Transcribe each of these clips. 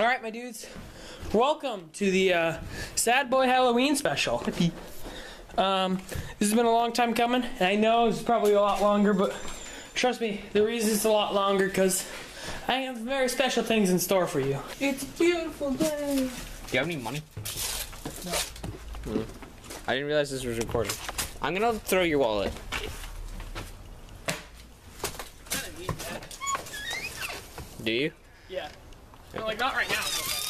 Alright, my dudes. Welcome to the Sad Boy Halloween special. This has been a long time coming, and I know it's probably a lot longer, but trust me, the reason it's a lot longer because I have very special things in store for you. It's a beautiful day. Do you have any money? No. I didn't realize this was recording. I'm gonna throw your wallet. I don't need that. Do you? Yeah. No, like not right now.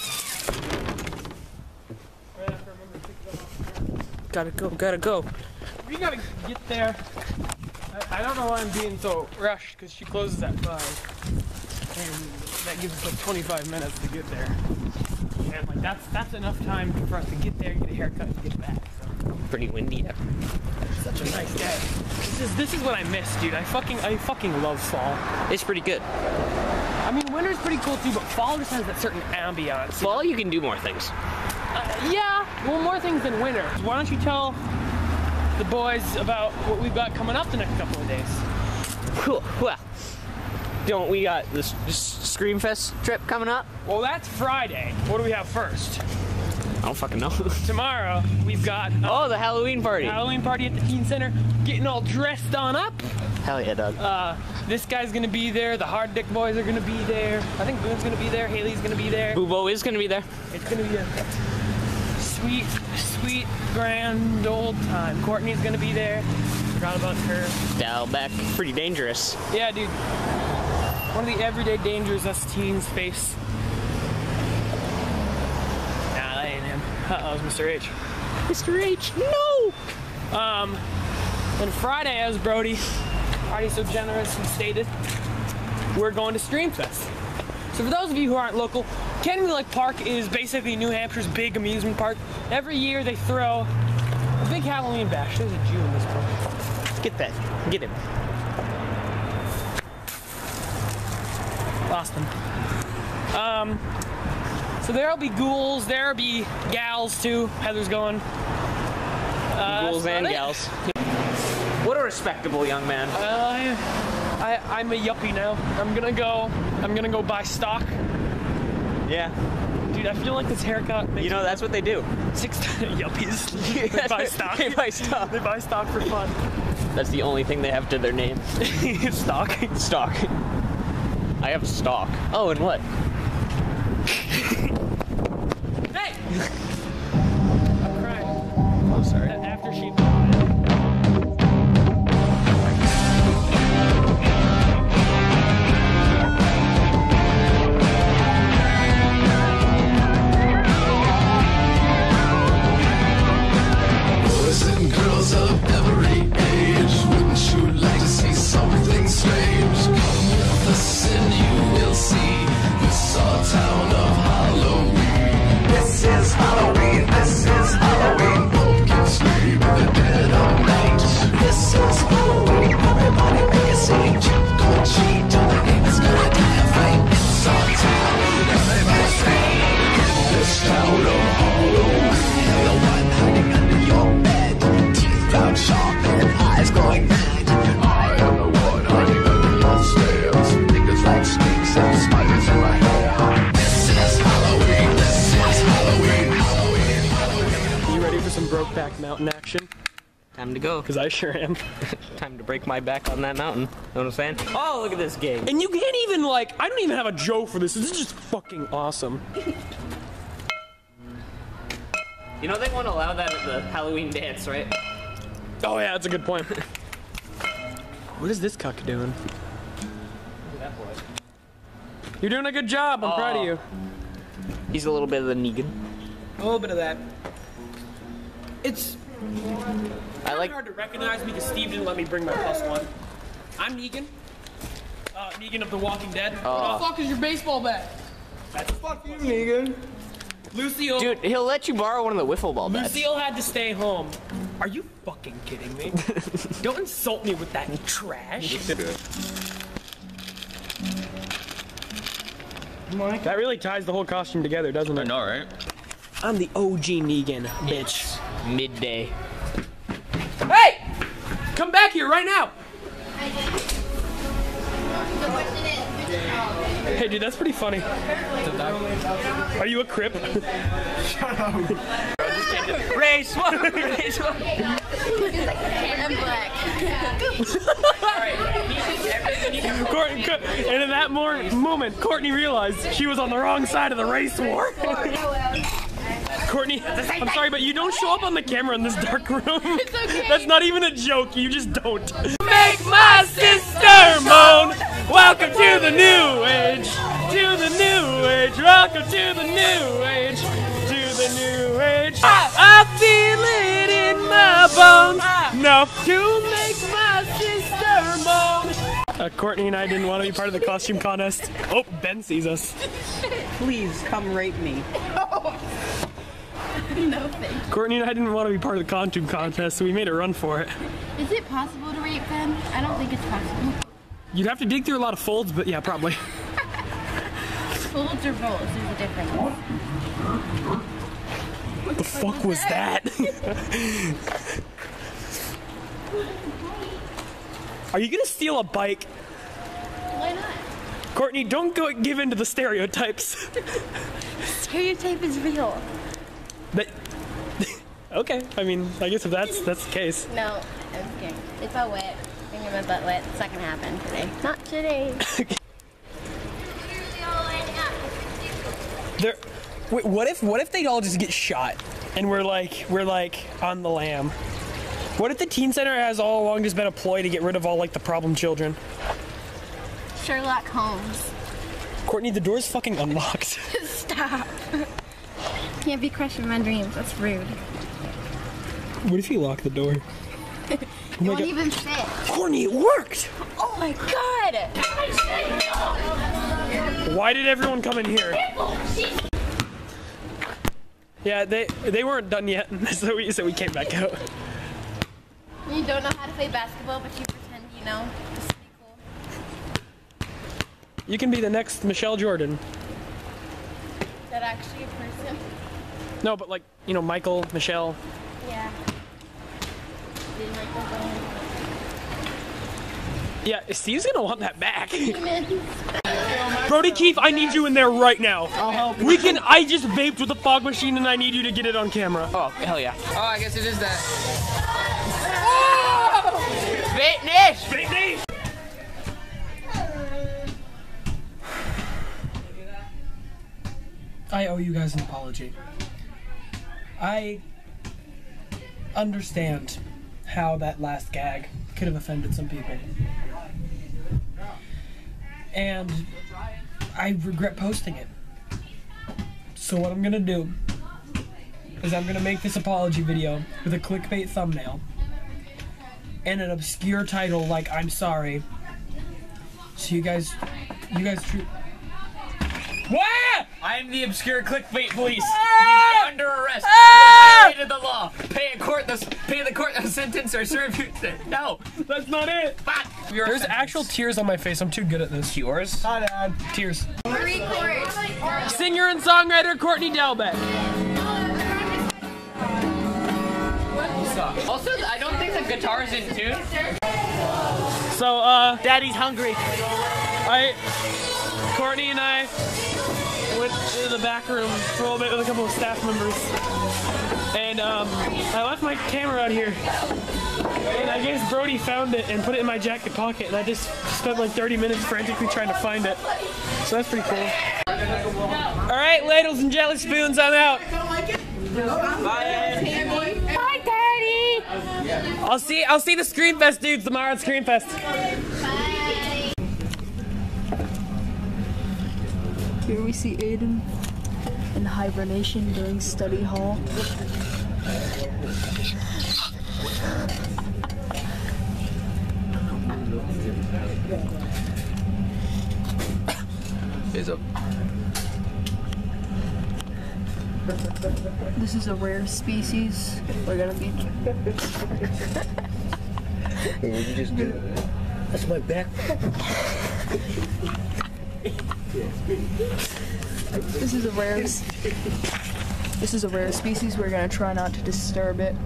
Gotta go. We gotta get there. I don't know why I'm being so rushed, because she closes at 5. And that gives us like 25 minutes to get there. And like that's enough time for us to get there, get a haircut, and get back. So. Pretty windy out. Such a nice day. This is what I miss, dude. I fucking love fall. It's pretty good. I mean, winter's pretty cool too, but fall just has that certain ambiance. Fall, you can do more things. Yeah, well, more things than winter. Why don't you tell the boys about what we've got coming up the next couple of days? Cool. Well, we got this Screamfest trip coming up? Well, that's Friday. What do we have first? I don't fucking know. Tomorrow, we've got... the Halloween party. Halloween party at the Teen Center. Getting all dressed on up. Hell yeah, Doug. This guy's gonna be there. The Hard Dick Boys are gonna be there. I think Boone's gonna be there. Haley's gonna be there. Boobo is gonna be there. It's gonna be a sweet, grand old time. Courtney's gonna be there. Forgot about her. Dalbeck. Pretty dangerous. Yeah, dude. One of the everyday dangers us teens face. Nah, that ain't him. That was Mr. H. Mr. H, no! And Friday, as Brody already so generously stated, we're going to Screamfest. So for those of you who aren't local, Canyon Lake Park is basically New Hampshire's big amusement park. Every year they throw a big Halloween bash. There's a Jew in this park. Get that. Get him. Lost him. So there'll be ghouls, there'll be gals too. Heather's going. Ghouls and gals. What a respectable young man. I'm a yuppie now. I'm gonna go buy stock. Yeah. Dude, I feel like this haircut makes that's what they do. 6 yuppies. They buy stock. They buy stock. They buy stock for fun. That's the only thing they have to their name. Stock. Stock. I have stock. Oh, and what? Hey! I'm crying. I'm sorry. After she... Brokeback Mountain action. Time to go. Because I sure am. Time to break my back on that mountain. Know what I'm saying? Oh, look at this game. And you can't even, I don't even have a joke for this. This is just fucking awesome. They won't allow that at the Halloween dance, right? Oh yeah, that's a good point. What is this cuck doing? Look at that boy. You're doing a good job. I'm proud of you. He's a little bit of the Negan. A little bit of that. It's I hard to recognize me because Steve didn't let me bring my +1. I'm Negan. Negan of The Walking Dead. What the fuck is your baseball bat? That's fuck you, Negan. Lucille. Dude, he'll let you borrow one of the wiffle ball bats. Lucille had to stay home. Are you fucking kidding me? Don't insult me with that trash. That really ties the whole costume together, doesn't it? I know, right? I'm the OG Negan, bitch. Midday. Hey! Come back here right now! The question is, Hey, dude, that's pretty funny. Are you a Crip? Shut up. Race one! Race one! I'm black. And in that moment, Courtney realized she was on the wrong side of the race war. Courtney, I'm sorry, but you don't show up on the camera in this dark room. It's okay. That's not even a joke, you just don't. Make my sister moan! Welcome to the new age! To the new age! Welcome to the new age! To the new age! I feel it in my bones! No, to make my sister moan! Courtney and I didn't want to be part of the costume contest. Oh, Ben sees us. Please come rape me. No thanks. Courtney and I didn't want to be part of the costume contest, so we made a run for it. Is it possible to rape Ben? I don't think it's possible. You'd have to dig through a lot of folds, but yeah, probably. Folds or bolts? There's a difference. What the fuck was that? Are you gonna steal a bike? Why not? Courtney, don't give in to the stereotypes. Stereotype is real. That, okay, I mean, I guess if that's the case. No, I'm scared. It's all wet. Finger my butt wet. It's not gonna happen today. Not today. Wait, what if they all just get shot and we're like on the lam? What if the teen center has all along just been a ploy to get rid of all like the problem children? Sherlock Holmes. Courtney, the door's fucking unlocked. Stop. Can't be crushing my dreams. That's rude. What if you lock the door? It won't even fit. Courtney, it worked! Oh my god! Why did everyone come in here? Yeah, they weren't done yet, so we came back out. You don't know how to play basketball, but you pretend you know. It's pretty cool. You can be the next Michelle Jordan. Is that actually a person? No, but like, you know, Michael, Michelle. Yeah. Did Michael go? Yeah, Steve's gonna want that back. Demons. Brody Keefe, I need you in there right now. I'll help you. I just vaped with a fog machine and I need you to get it on camera. Oh, hell yeah. Oh, I guess it is that. Fitness! I owe you guys an apology. I understand how that last gag could have offended some people. And I regret posting it. So what I'm gonna do is I'm gonna make this apology video with a clickbait thumbnail and an obscure title like "I'm sorry." So you guys What? I'm the obscure clickbait police. Ah! You're under arrest. Ah! You violated the law. Pay the court a sentence or serve you. No, That's not it. fuck. There's actual tears on my face. I'm too good at this. yours. Hi, Dad. Tears. Record. Singer and songwriter Courtney Delbeck. Also, I don't think the guitar's in tune. So, Daddy's hungry. Courtney and I went to the back room for a little bit with a couple of staff members. And, I left my camera out here. And I guess Brody found it and put it in my jacket pocket. And I just spent like 30 minutes frantically trying to find it. So that's pretty cool. Alright, ladles and jelly spoons, I'm out. Hi, Daddy. I'll see the Screamfest dudes tomorrow at Screamfest. Here we see Aiden in hibernation during study hall. Is up. This is a rare species. We're gonna be. That's my back. This is a rare. This is a rare species. We're gonna try not to disturb it.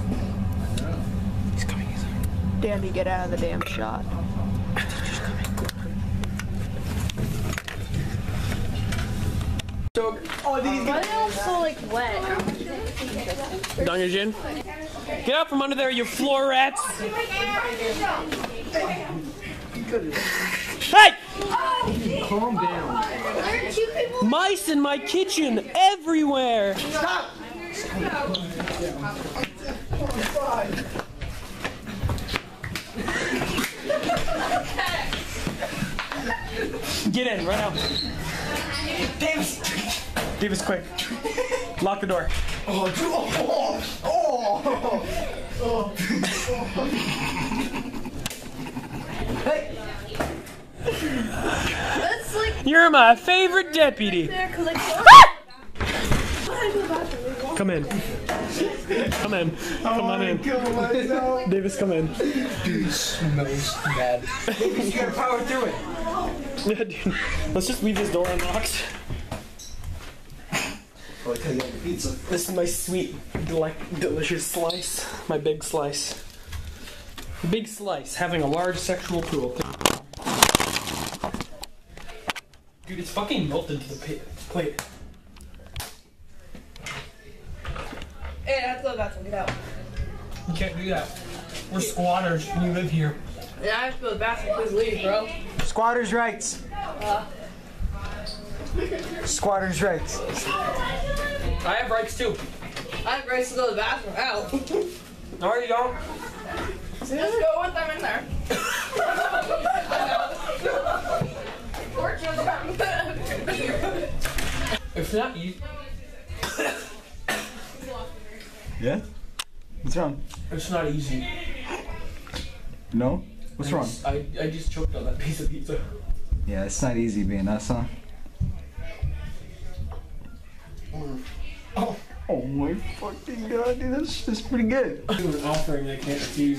He's coming. Dandy, get out of the damn shot. Oh, these Why are they all so like wet? Down your chin. Get out from under there, you floor rats. Hey! Calm down. There are two people. Mice in my kitchen everywhere. Stop! Get in, right now. Davis, quick. Lock the door. That's like You're my favorite deputy. there because like. Come in. Come in. Come on in. Davis, come in. Dude, smells bad. You gotta power through it. Yeah, dude. Let's just leave this door unlocked. This is my sweet, delicious slice. My big slice. Big slice, having a large sexual pool. Dude, it's fucking melted to the plate. Hey, I have to go to the bathroom. Get out. You can't do that. We're squatters. You live here. Yeah, I have to go to the bathroom. Please leave, bro. Squatters' rights. Squatters' rights. I have rights too. I have rights to go to the bathroom. Out. No, you don't. Just go with them in there. It's not easy. Yeah? What's wrong? It's not easy. No? What's wrong? I just choked on that piece of pizza. Yeah, it's not easy being us, huh? Oh my fucking god, dude, that's pretty good. Do an offering they can't refuse.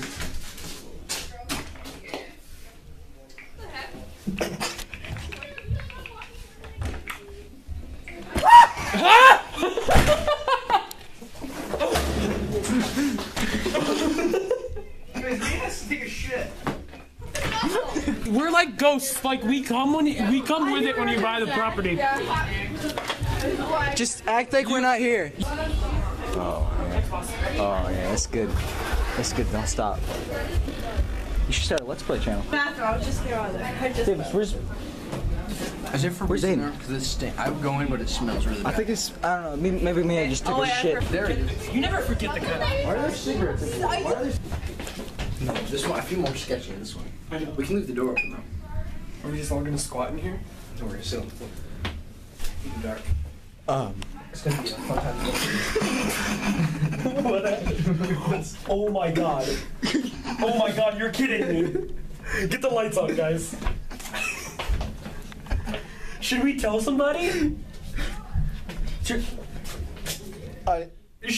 We're like ghosts. Like we come with it when you buy the property. Just act like we're not here. Oh, yeah, that's good. That's good, don't stop. You should start a Let's Play channel. Bathroom. I was just getting out of there. I just. Davis, where's... Is it for Where's Aiden? Because it's stink. I would go in, but it smells really bad. I think it's, I don't know, maybe me, I just took a shit. There it is. You never forget the kind. Why are there cigarettes in here? Why are there... No, this one, I feel more sketchy than this one. I know. We can leave the door open though. Are we just all gonna squat in here? Don't worry, sit on the floor. Even dark. It's gonna be a fun time. Oh my god. Oh my god, you're kidding me. Get the lights on, guys. Should we tell somebody? Should we?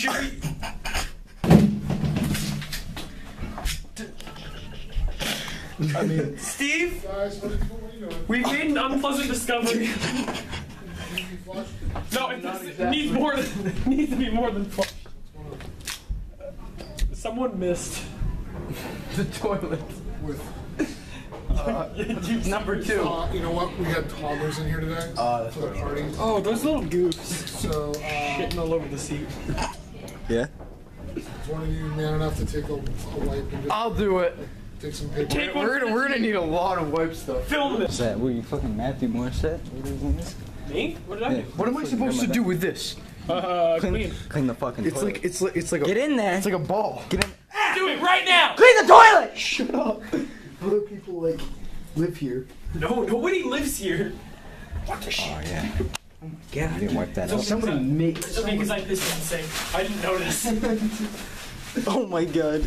I mean, Steve? We made an unpleasant discovery. No, it needs more than, it needs to be more than flush. Someone missed The toilet. number 2. You know what? We had toddlers in here today That's for the party. Oh, those little goofs So, shitting all over the seat. Yeah? is one of you man enough to take a wipe and just I'll do it. take some paper? Take one. We're gonna need a lot of wipe stuff. Film this. Is that, were you fucking Matthew Morissette? What is this? Me? What did I do? What am I supposed to do with this? Clean. Clean the fucking toilet. It's like a Get in there! it's like a ball. Get in. Do it right now! Clean the toilet! Shut up. Other people like live here. No, nobody lives here. Oh yeah. Yeah, I didn't wipe that up. Somebody make. It's okay because I pissed in the sink. I didn't notice. Oh my god.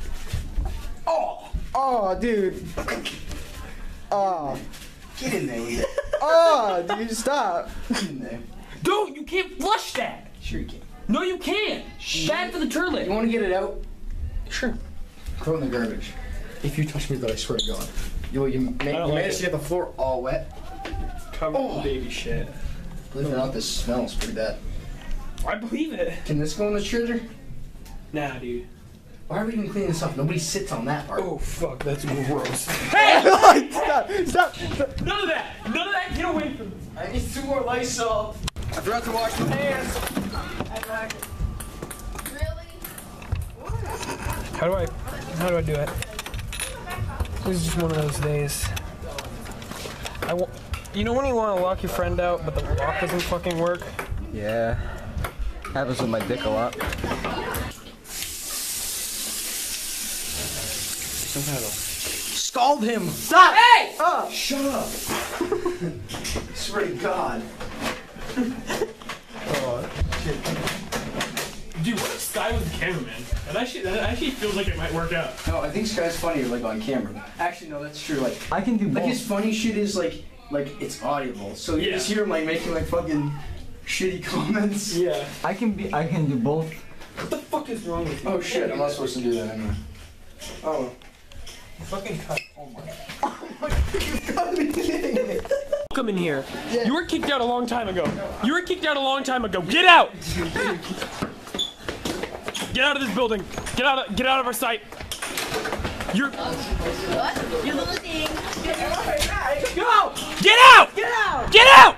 Oh, dude. Oh. Get in there with it. Oh, dude, stop. Get in there. Dude, you can't flush that. Sure you can. No, you can't. Bad for the toilet. You want to get it out? Sure. Throw it in the garbage. If you touch me, though, I swear to God. You managed to get the floor all wet. Covered in baby shit. Believe it or not, this smells pretty bad. I believe it. Can this go in the treasure? Nah, dude. Why are we even cleaning this up? Nobody sits on that part. Oh, fuck. That's gross. Stop. None of that. None of that. Get away from me. I need 2 more Lysol. I forgot to wash my hands. Really? How do I do it? This is just one of those days. You know when you want to lock your friend out, but the lock doesn't fucking work? Yeah. Happens with my dick a lot. Scald him! Stop! Hey! Oh, shut up! Swear to God. Oh, shit. Dude, what if Sky was the cameraman? That actually feels like it might work out. No, I think Sky's funnier like on camera. Actually, no, that's true. Like I can do both. like his funny shit is like it's audible. So you just hear him like making like fucking shitty comments. Yeah. I can do both. What the fuck is wrong with you? Oh shit, I'm not supposed to do that anymore. Oh. Fucking cut. Oh my God, you gotta be kidding me. Come in here. Yeah. You were kicked out a long time ago. You were kicked out a long time ago. Get out! Get out of this building. Get out of our sight. You're What? You're losing. Go! Get out! Get out! Get out!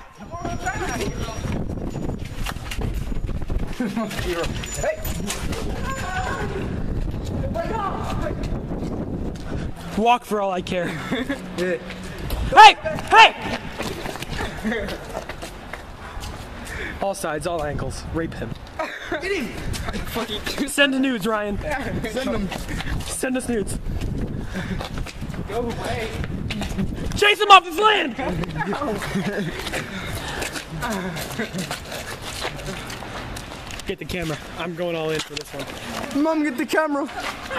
Walk for all I care. Hey! Hey! All sides, all ankles. Rape him. Get him! Send the nudes, Ryan. Send them. Send us nudes. Go away. Chase him off this land! Get the camera. I'm going all in for this one. Mom, get the camera.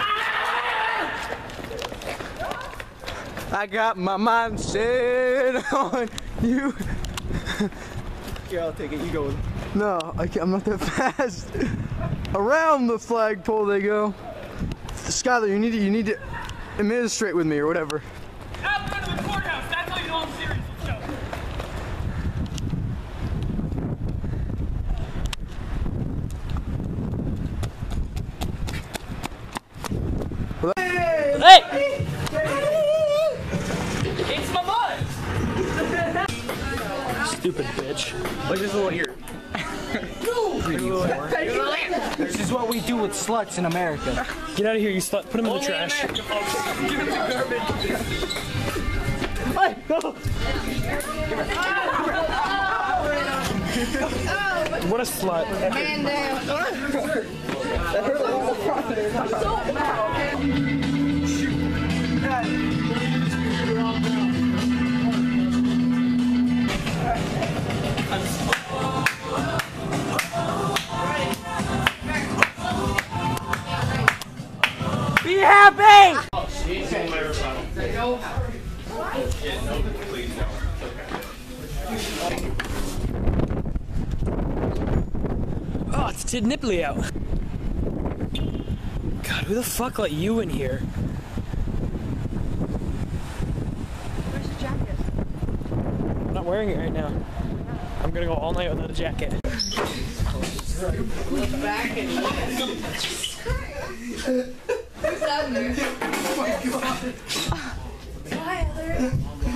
I got my mind set on you. Here, I'll take it. You go with it. No, I'm not that fast. Around the flagpole they go. Skylar, you need to administrate with me or whatever. Out front of the courthouse. That's how you know I'm serious. Let's go. Hey! It's my mother! Stupid bitch. Look at this little ear. This is what we do with sluts in America. Get out of here, you slut. Put him in the trash. What a slut. Man down. Be happy! Oh, it's Tid Nipply out. God, who the fuck let you in here? Where's your jacket? I'm not wearing it right now. I'm gonna go all night without a jacket. Look back and who's out there? Oh my God. Hi, Heather.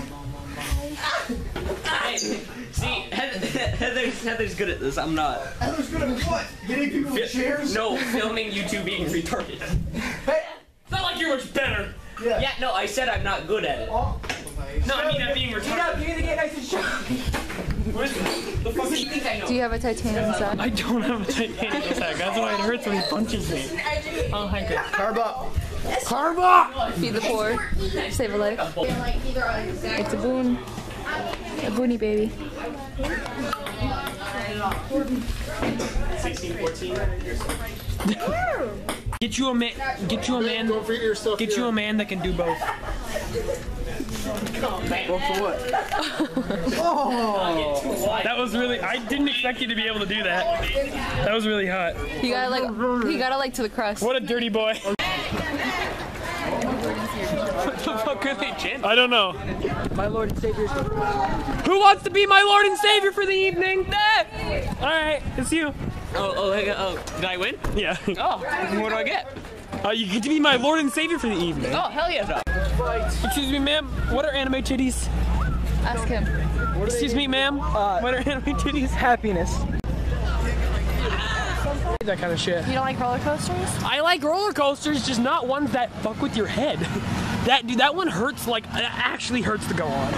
See, Heather's good at this. I'm not. Heather's good at what? Getting people in chairs? No, filming you two being retarded. Hey! It's not like you're much better. Yeah, no, I said I'm not good at it. Oh. No, I mean I'm being retarded. You need to get nice and short. What is it? The fuck do you think I know? Do you have a titanium sack? I don't have a titanium sack. That's why it hurts when he punches me. Oh, hi, good. Carb up. Karma! Feed the poor. Save a life. It's a boon. A boonie baby. 16, 14. Get you a man that can do both. Well, for what? Oh! That was really, I didn't expect you to be able to do that. That was really hot. You gotta like to the crust. What a dirty boy. What the fuck are they chanting? I don't know. My Lord and Savior. Who wants to be my Lord and Savior for the evening? Alright, it's you. Oh, did I win? Yeah. Oh, what do I get? You get to be my Lord and Savior for the evening. Oh, hell yeah. Excuse me, ma'am. What are anime titties? Ask him. Excuse me, ma'am. What are anime titties? Happiness. That kind of shit. You don't like roller coasters? I like roller coasters, just not ones that fuck with your head. That one hurts, like, it actually hurts to go on.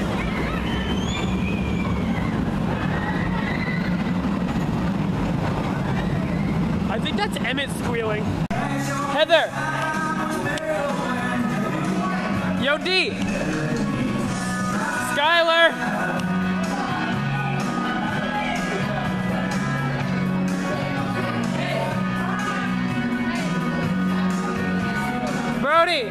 I think that's Emmett squealing. Heather! Yo, D! Skylar! Brody!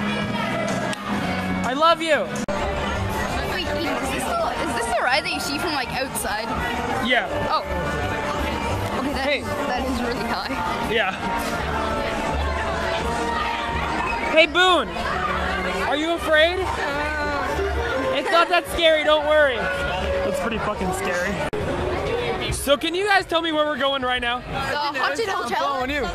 I love you! Wait, is this the ride that you see from like outside? Yeah. Oh. Okay, Hey. that is really high. Yeah. Hey, Boone! Are you afraid? It's not that scary, don't worry. It's pretty fucking scary. So can you guys tell me where we're going right now? The haunted hotel. Following you.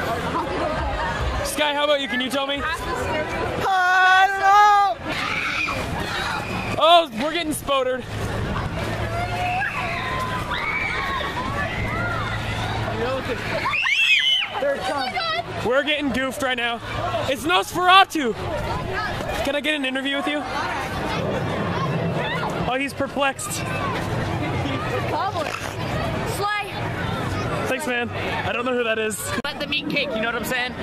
Sky, how about you? Can you tell me? I don't know. Oh, we're getting spotered. We're getting goofed right now. It's Nosferatu. Can I get an interview with you? Oh, he's perplexed. Slay. Thanks, man. I don't know who that is. Let them eat cake, you know what I'm saying?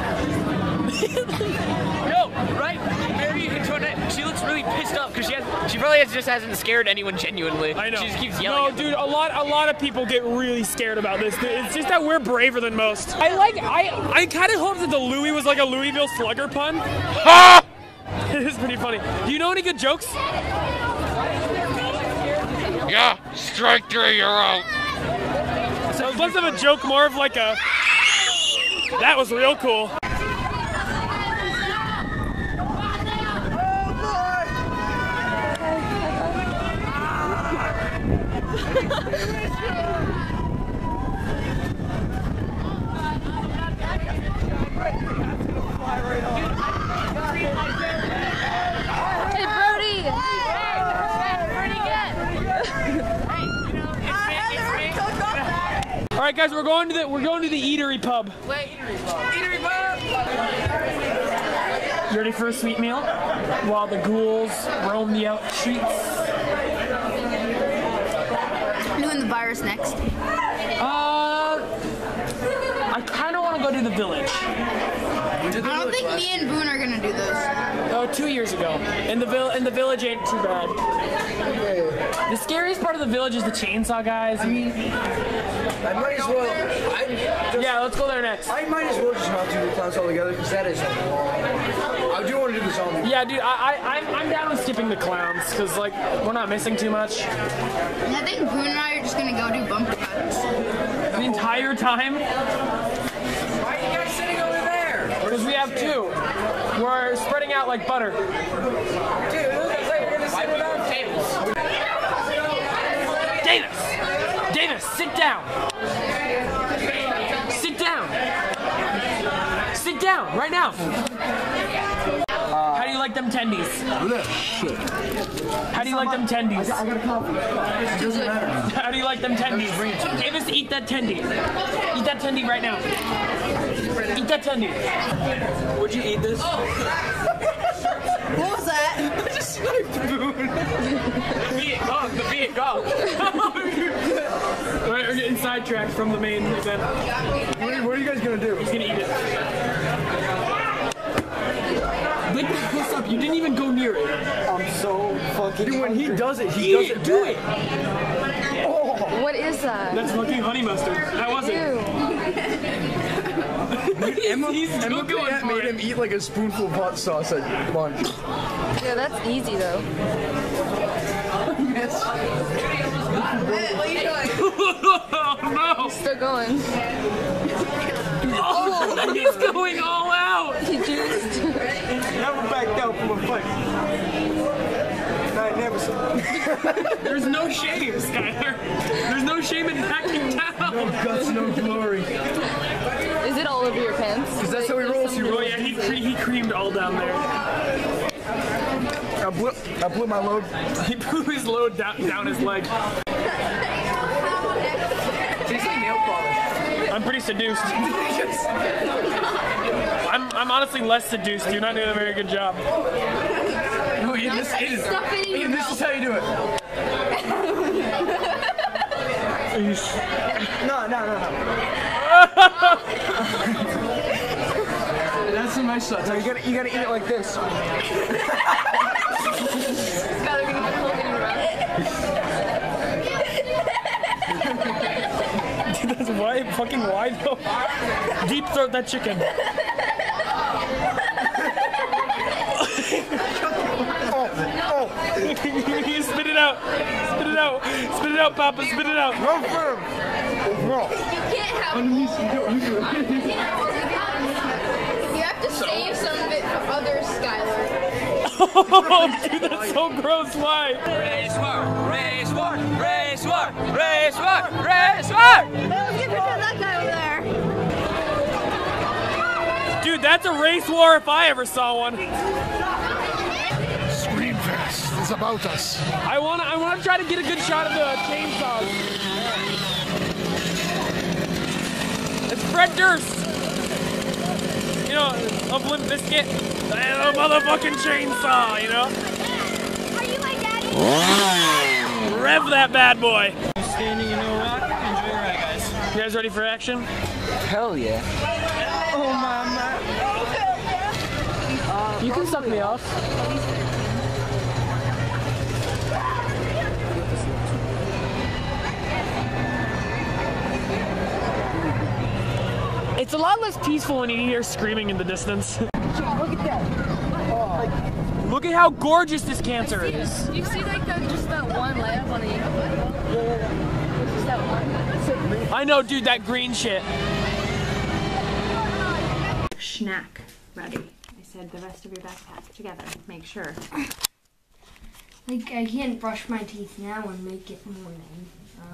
No, right? Mary Antoinette, she looks really pissed off because she probably just hasn't scared anyone genuinely. I know. She just keeps yelling. No, dude, a lot of people get really scared about this. It's just that we're braver than most. I kind of hope that the Louis was like a Louisville Slugger pun. It is pretty funny. Do you know any good jokes? Yeah, strike three, you're out. So it's less of a joke, more of like a. That was real cool. Hey, Brody! All right, guys, we're going to the Eatery Pub. Eatery pub! You ready for a sweet meal? While the ghouls roam the out streets. I'm doing the virus next. I kind of want to go to the village. I don't think me and Boone are gonna do those. Oh, 2 years ago. And the village ain't too bad. The scariest part of the village is the chainsaw guys. I might as well. Yeah, let's go there next. I might as well just not do the clowns all together because that is long. I do want to do the zombie. Yeah, dude, I'm down with skipping the clowns because like we're not missing too much. I think Boone and I are just gonna go do bumper cuts. The entire time. Why are you guys sitting over there? Because we have two. We're spreading out like butter. Dude, it looks like you're gonna sit without tables. Davis, sit down. Sit down. Sit down right now. How do you like them tendies? Shit. How do you like them tendies? I got a coffee. It doesn't matter. How do you like them tendies? Davis, eat that tendy. Eat that tendy right now. Eat that tendy. Would you eat this? What was that? I just sniped Boone. The Viet Cong. Alright, we're getting sidetracked from the main event. What are you guys gonna do? He's gonna eat it. Lick this up. You didn't even go near it. I'm so fucking. Dude, when he does it, he does it. Do it. What is that? That's fucking honey mustard. That wasn't. Ew. Emma He's still going for made it. him eat like a spoonful of hot sauce at lunch. Yeah, that's easy though. Oh no! Still going. Oh, he's going all out! He juiced. Never backed out from a fight. I never said. There's no shame, Skylar. There's no shame in backing down. No guts, no glory. Is it all over your pants? Because that's how he rolls. Oh yeah, he creamed all down there. I blew my load. He blew his load down his leg. Tastes like nail polish. I'm pretty seduced. I'm honestly less seduced. You're not doing a very good job. No, Ian, this is how you do it. No. That's a nice shot. No, you gotta eat it like this. Dude, that's wide, fucking wide though. Deep throat that chicken. Spit it out. Spit it out. Spit it out, Papa. Spit it out. You can't have You have to save some of it for others, Skylar. Oh, dude, that's so gross. Why? Race war, race war, race war, race war, race war! Let's get rid of that guy over there. Dude, that's a race war if I ever saw one. Screamfest is about us. I wanna try to get a good shot of the chainsaws. It's Fred Durst. You know, of Limp Bizkit. And a motherfucking chainsaw, you know? Are you my daddy? Rev that bad boy. Standing in a rock. Enjoy your ride, guys. You guys ready for action? Hell yeah. Oh my. You can suck me off. It's a lot less peaceful when you hear screaming in the distance. Look at that. Look at how gorgeous this cancer is. You see like just that one layup on the Just that one. I know, dude, that green shit. Snack ready. I said the rest of your backpack together. Make sure. Like, I can't brush my teeth now and make it morning.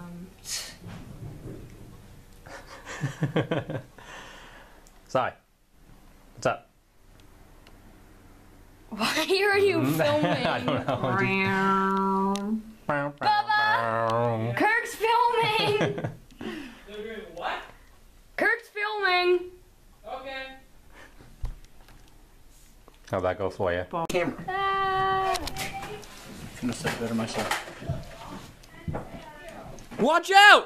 Sai, what's up? Why are you filming? I don't know. Bubba! Kirk's filming! They're doing what? Kirk's filming! Okay. How'd that go for you? Camera. I'm gonna say better myself. Watch out!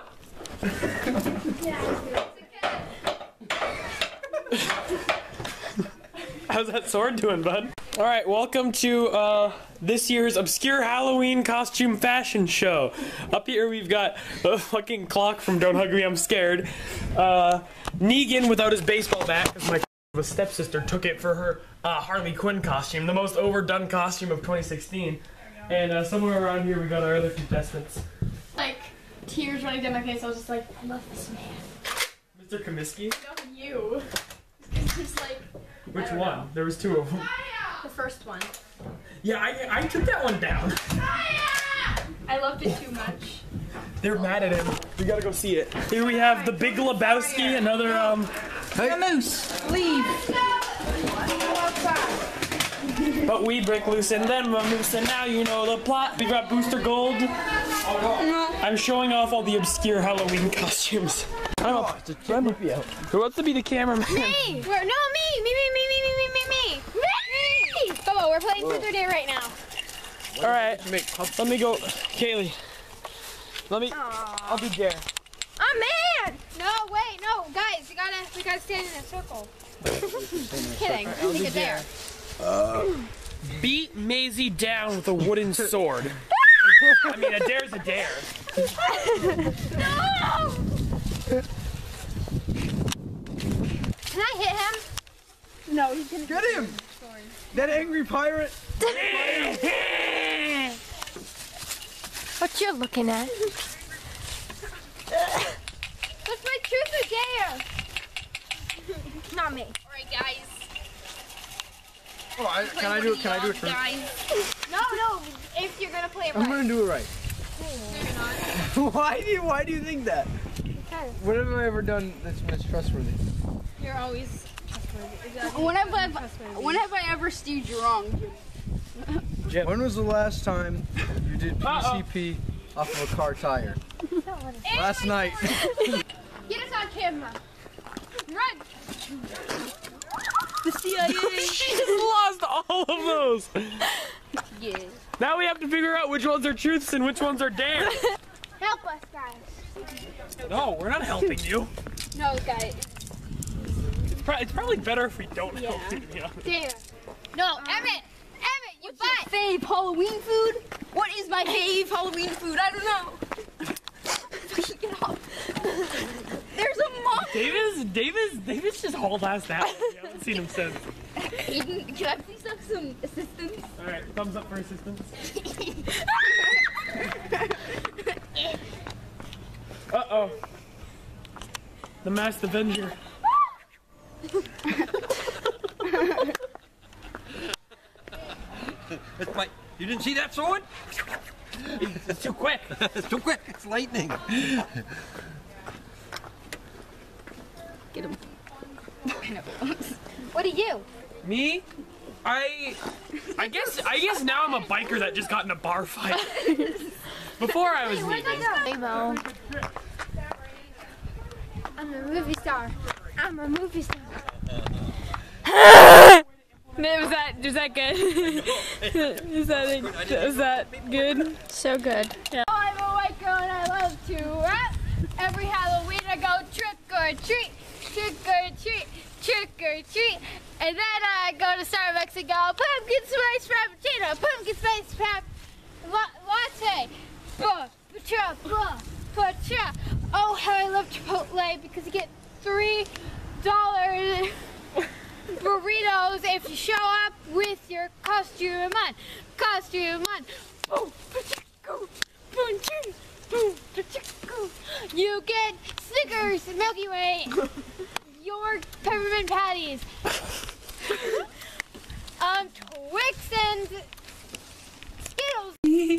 How's that sword doing, bud? All right, welcome to this year's obscure Halloween costume fashion show. Up here we've got a fucking clock from Don't Hug Me, I'm Scared. Negan without his baseball bat, because my stepsister took it for her Harley Quinn costume, the most overdone costume of 2016. And somewhere around here we got our other contestants. Like, tears running down my face, I was just like, I love this man. Mr. Comiskey? No, you. It's just like... Which one? There was two of them. The first one. Yeah, I took that one down. I loved it too much. They're mad at him. We gotta go see it. Here we have the Big Lebowski, another Hey, moose, leave. But we break loose and then we're loose and now you know the plot. We got Booster Gold. I'm showing off all the obscure Halloween costumes. Who wants to be the cameraman? Me! Me! Bubba, we're playing Truth or Dare right now. Alright, let me go. Kaylee. I'll do Dare. I'm mad! No, wait, no, guys, we gotta stand in a circle. Just kidding, take a Dare. Beat Maisie down with a wooden sword. I mean, a dare's a dare. No! Can I hit him? No, he's gonna get him! That angry pirate! What you looking at? That's my Truth or Dare! Not me. Alright, guys. Oh, can I do it? Can I do it? No, if you're gonna play it right. I'm gonna do it right. No, you're not. Why do you think that? Because What have I ever done that's trustworthy? you're always trustworthy. When have I ever steered you wrong, Jim? gym. When was the last time you did PCP off of a car tire? Last night. Get us on camera. Run. The CIA. She just lost all of those. Yeah. Now we have to figure out which ones are truths and which ones are dares. Help us, guys. No, we're not helping you. No, guys. It's probably better if we don't help you. Dare. No, Emmett, you butt. Fave Halloween food? What is my fave Halloween food? I don't know. Get off. There's a monkey. Davis just hauled ass out. We haven't seen him since. Aiden, can I please have some assistance? All right, thumbs up for assistance. Uh-oh. The Masked Avenger. You didn't see that sword? It's too quick. It's too quick. It's lightning. Get him. What are you? Me? I guess now I'm a biker that just got in a bar fight. Before I was vegan. Hey, Mo. I'm a movie star. I'm a movie star. Was that good? Is that good? So good. Yeah. Oh, I'm a white girl and I love to rap. Every Halloween I go trick or treat, trick or treat, trick or treat. And then I go to Starbucks and go pumpkin spice frappuccino, pumpkin spice latte. Oh, how I love Chipotle because you get $3 burritos if you show up with your costume on. Boom, pa-chicka, boom, ching, boom, pa-chicka. You get Snickers, Milky Way, your peppermint patties, Twix and Skittles.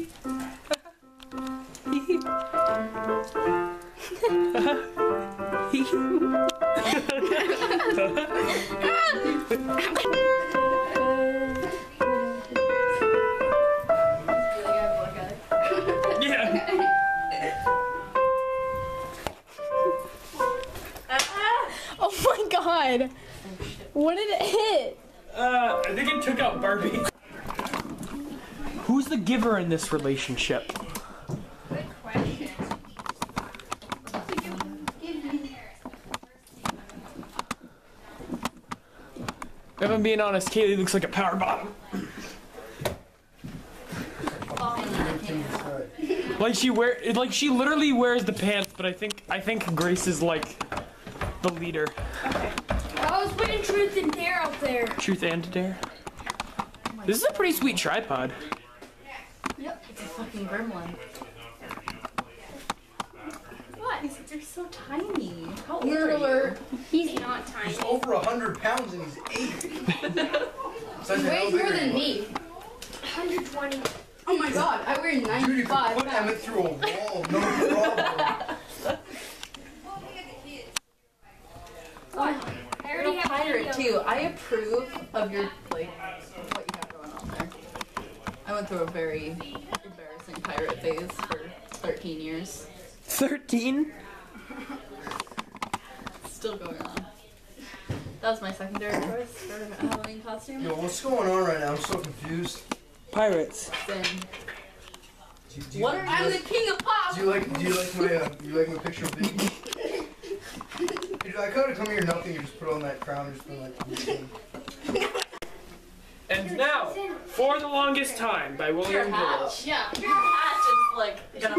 Oh my god! What did it hit? I think it took out Barbie. Who's the giver in this relationship? Good question. If I'm being honest, Kaylee looks like a power bottom. Like she literally wears the pants, but I think Grace is like the leader. I was putting truth and dare out there. Truth and dare. This is a pretty sweet tripod. Yep, it's a fucking gremlin. What? They're so tiny. How old Nerd are alert. He's not tiny. He's over 100 pounds and he's 8. He weighs more than me. 120. Oh my god, I weigh 95 Dude, you could put pounds. Emmett through a wall, no problem. What? I already have pirate too. I approve of your what you have going on there. I went through a very embarrassing pirate phase for 13 years. 13? Still going on. That was my secondary choice for a Halloween costume. Yo, what's going on right now? I'm so confused. Pirates. Then What are you? I'm the king of pop. Do you like my picture of me? Dude, I could have come here nothing. You just put on that crown and just been like. And now, For the Longest Time by William Hill. Yeah, your hatch is like gonna.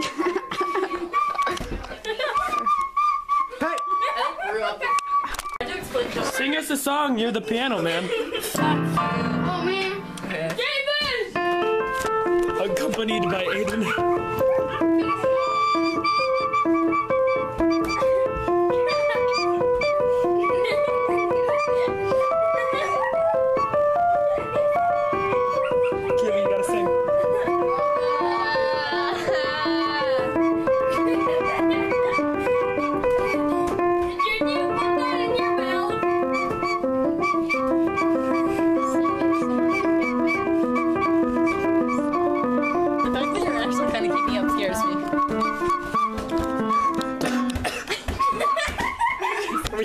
Hey! I grew up. I had to explain to Sing us a song. You're the piano man. Oh man. Okay. David! Accompanied by Aiden. Kitty, you gotta sing.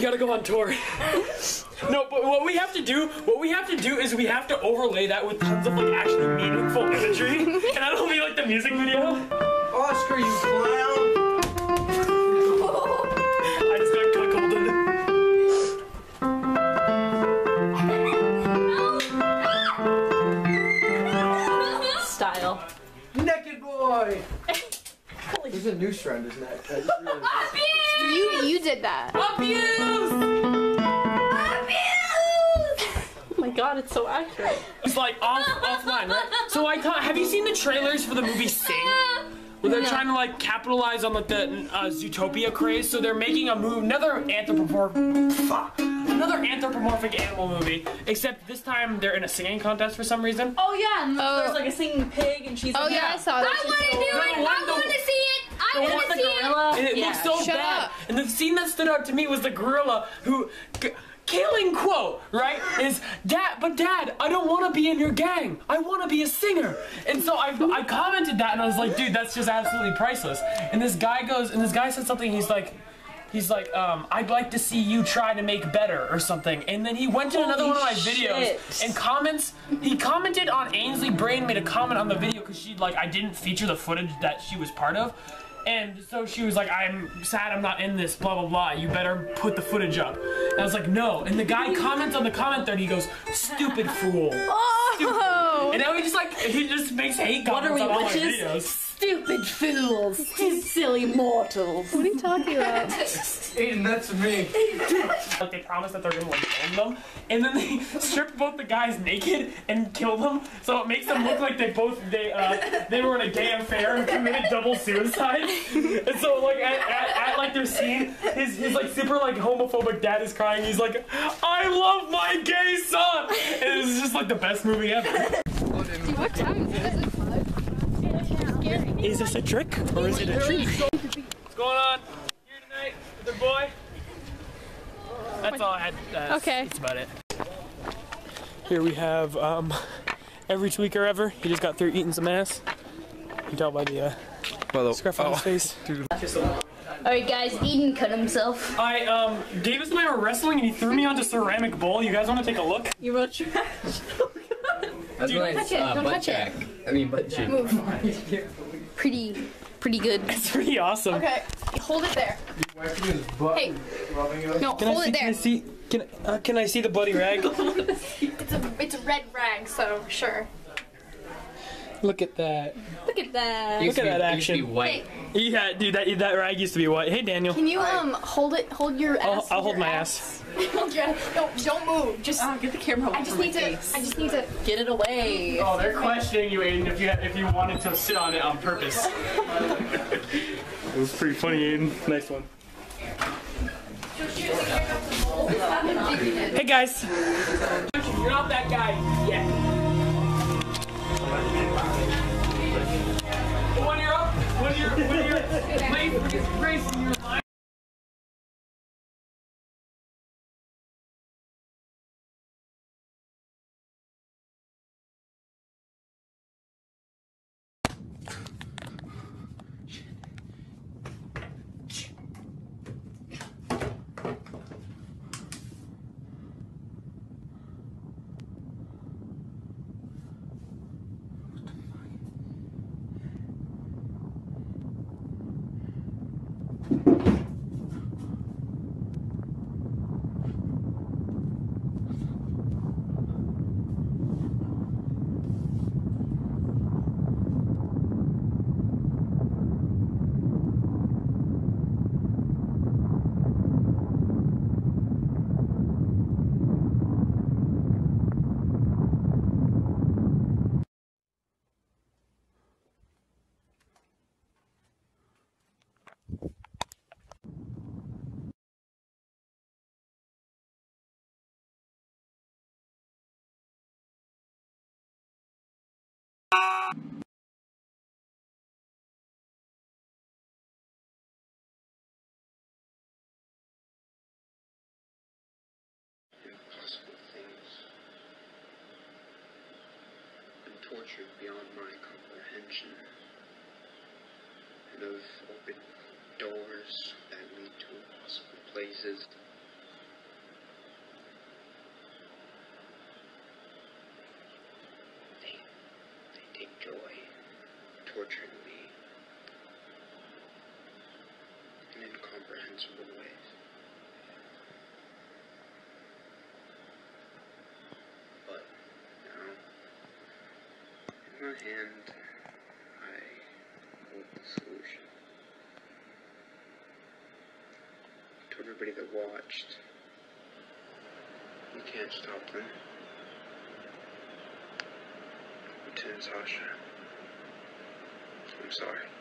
gotta go on tour. No, but what we have to do is we have to overlay that with tons of like actually meaningful imagery. And I don't mean like the music video. Oscar, you clown! I just got cuckolded. Style. Naked boy! There's a noose around his neck. You did that. Abuse! Oh my god, it's so accurate. It's like offline, right? So have you seen the trailers for the movie Sing? Where they're trying to like capitalize on like the Zootopia craze, so they're making another anthropomorphic animal movie. Except this time they're in a singing contest for some reason. Oh yeah, and there's like a singing pig, and she's. Oh like, yeah, I saw that. I want to do it. I want to see it. I want to see it. And it looks so Shut bad. up. And the scene that stood out to me was the gorilla who. Killing quote, right, is Dad, I don't want to be in your gang. I want to be a singer. And so I commented that and I was like, dude, that's just absolutely priceless. And this guy said something, he's like, I'd like to see you try to make better or something. And then he went to another one of my videos and he commented on Ainsley Brain made a comment on the video because I didn't feature the footage that she was part of. And so she was like, I'm sad I'm not in this, blah, blah, blah. You better put the footage up. And I was like, no. And the guy comments on the comment thread, he goes, stupid fool. Oh! Stupid. And now he just makes hate comments on all my videos. Stupid fools. You silly mortals. What are you talking about? Aiden, that's me. Like they promise that they're gonna like film them, and then they strip both the guys naked and kill them, so it makes them look like they were in a gay affair and committed double suicide. And so like at like their scene, his like super like homophobic dad is crying. He's like, I love my gay son, and it's just like the best movie ever. Dude, what time is it? Is this a trick or is it a treat? What's going on here tonight with the boy? That's all I had. Okay. That's about it. Here we have every tweaker ever. He just got through eating some ass. You can tell by the scruff on his face. Alright guys, Eden cut himself. Davis and I were wrestling and he threw me onto a ceramic bowl. You guys want to take a look? You wrote trash. That's nice. Butt check. I mean, butt cheek. Move. Pretty good. It's pretty awesome. Okay, hold it there. Hey, no, hold it there. Can I see the bloody rag? It's a red rag, so sure. Look at that. Look at that. Look at that action. It used to be white. Yeah, dude, that rag used to be white. Hey, Daniel. Can you hold your ass? I'll hold my ass. No, don't move. Just get the camera away. I just need to get it away. Oh, they're questioning you, Aiden, if you wanted to sit on it on purpose. It was pretty funny, Aiden. Nice one. Hey guys. You're not that guy yet. When you're up, when you're racing your mind. Tortured beyond my comprehension, and of open doors that lead to impossible places. incomprehensible ways. But now, in my hand, I hold the solution. To everybody that watched, you can't stop them. Lieutenant Sasha, I'm sorry.